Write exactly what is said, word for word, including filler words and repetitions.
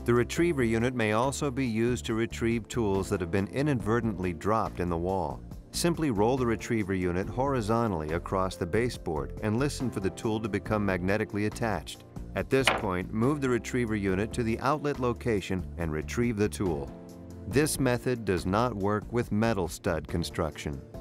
The retriever unit may also be used to retrieve tools that have been inadvertently dropped in the wall. Simply roll the retriever unit horizontally across the baseboard and listen for the tool to become magnetically attached. At this point, move the retriever unit to the outlet location and retrieve the tool. This method does not work with metal stud construction.